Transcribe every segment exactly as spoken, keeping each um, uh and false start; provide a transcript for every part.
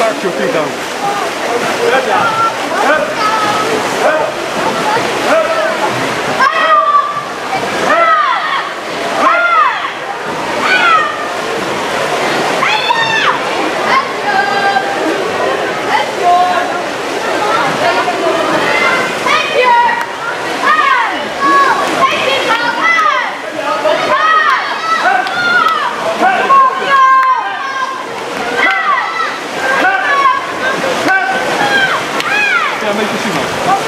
Marktje Tito. Een beetje Simon.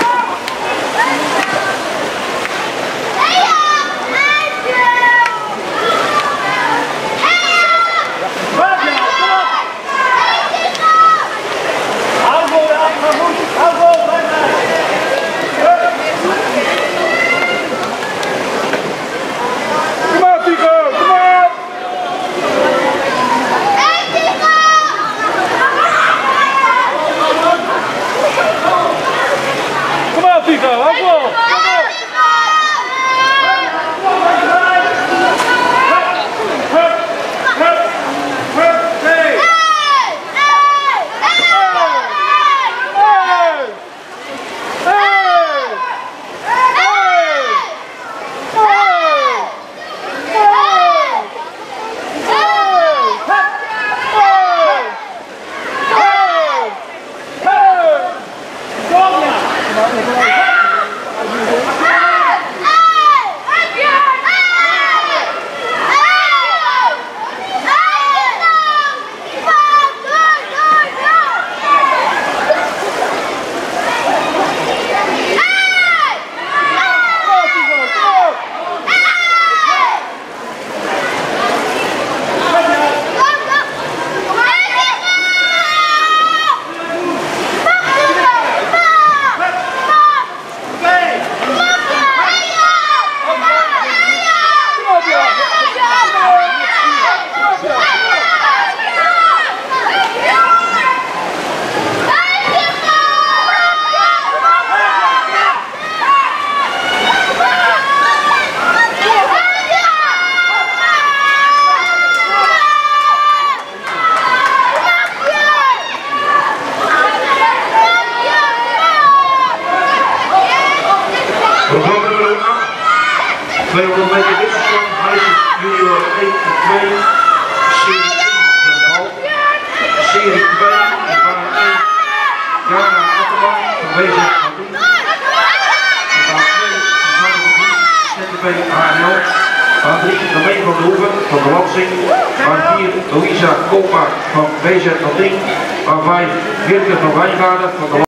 tweehonderd meter wisselslag, junioren één en twee, serie één en een half, serie twee en baan één, Jana Atterman van W Z W E M B A D, baan twee, Z W B A N L, baan drie, Domein van de Hoeven van de Lansing, baan vier, Louisa Kolpaard van W Z W E M B A D, baan vijf, Wirke van Wijngaarden van de